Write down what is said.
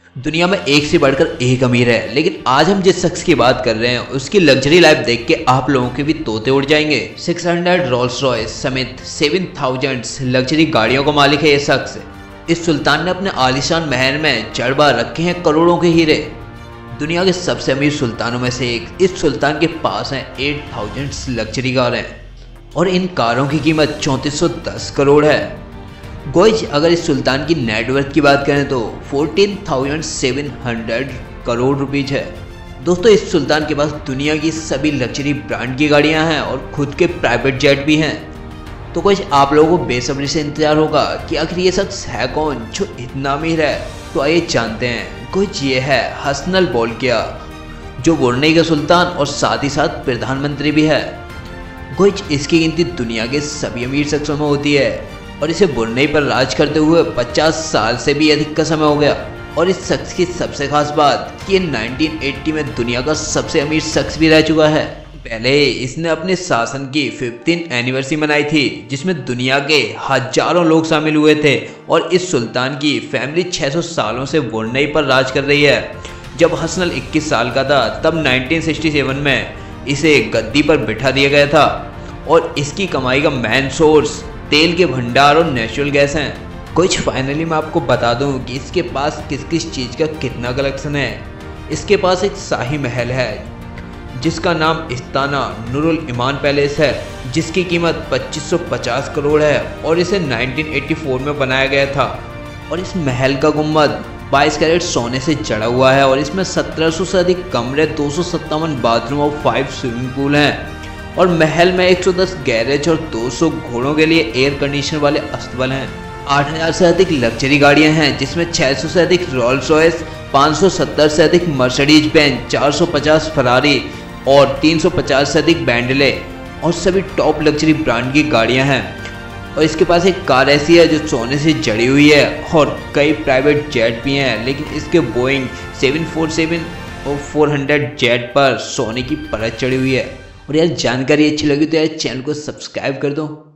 दुनिया में एक से बढ़कर एक अमीर है, लेकिन आज हम जिस शख्स की बात कर रहे हैं उसकी लग्जरी लाइफ देख के आप लोगों के भी तोते उड़ जाएंगे। 600 रोल्स रॉयस समेत 7000 लग्जरी गाड़ियों का मालिक है ये शख्स। इस सुल्तान ने अपने आलीशान महल में चढ़ बार रखे हैं करोड़ों के हीरे। दुनिया के सबसे अमीर सुल्तानों में से एक इस सुल्तान के पास हैं 8000 लग्जरी कारें और इन कारों की कीमत 3410 करोड़ है। गोइज अगर इस सुल्तान की नेटवर्थ की बात करें तो 14,700 करोड़ रुपीज है। दोस्तों इस सुल्तान के पास दुनिया की सभी लग्जरी ब्रांड की गाड़ियां हैं और खुद के प्राइवेट जेट भी हैं। तो गोइज आप लोगों को बेसब्री से इंतजार होगा कि आखिर ये शख्स है कौन जो इतना अमीर है। तो आइए जानते हैं। गोइज ये है हसनल बोल्किया, जो ब्रुनेई का सुल्तान और साथ ही साथ प्रधानमंत्री भी है। गोइज इसकी गिनती दुनिया के सभी अमीर शख्सों में होती है और इसे ब्रुनेई पर राज करते हुए 50 साल से भी अधिक का समय हो गया। और इस शख्स की सबसे खास बात कि ये 1980 में दुनिया का सबसे अमीर शख्स भी रह चुका है। पहले इसने अपने शासन की 15th एनिवर्सरी मनाई थी जिसमें दुनिया के हजारों लोग शामिल हुए थे। और इस सुल्तान की फैमिली 600 सालों से ब्रुनेई पर राज कर रही है। जब हसनल 21 साल का था तब 1967 में इसे गद्दी पर बिठा दिया गया था और इसकी कमाई का मेन सोर्स तेल के भंडार और नेचुरल गैस हैं। कुछ फाइनली मैं आपको बता दूं कि इसके पास किस किस चीज़ का कितना कलेक्शन है। इसके पास एक शाही महल है जिसका नाम इस्ताना नूरुल इमान पैलेस है, जिसकी कीमत 2550 करोड़ है और इसे 1984 में बनाया गया था। और इस महल का गुम्बद 22 कैरेट सोने से जड़ा हुआ है और इसमें 1700 से अधिक कमरे, 257 बाथरूम और 5 स्विमिंग पूल हैं। और महल में 110 गैरेज और 200 घोड़ों के लिए एयर कंडीशनर वाले अस्तबल हैं। 8000 से अधिक लग्जरी गाड़ियां हैं जिसमें 600 से अधिक रोल्स रॉयस, 570 से अधिक मर्सिडीज बेंज, 450 फरारी और 350 से अधिक बेंटले और सभी टॉप लग्जरी ब्रांड की गाड़ियां हैं। और इसके पास एक कार ऐसी है जो सोने से जड़ी हुई है और कई प्राइवेट जेट भी हैं, लेकिन इसके बोइंग 747 और 400 जेट पर सोने की परत चढ़ी हुई है। और यार जानकारी अच्छी लगी तो यार चैनल को सब्सक्राइब कर दो।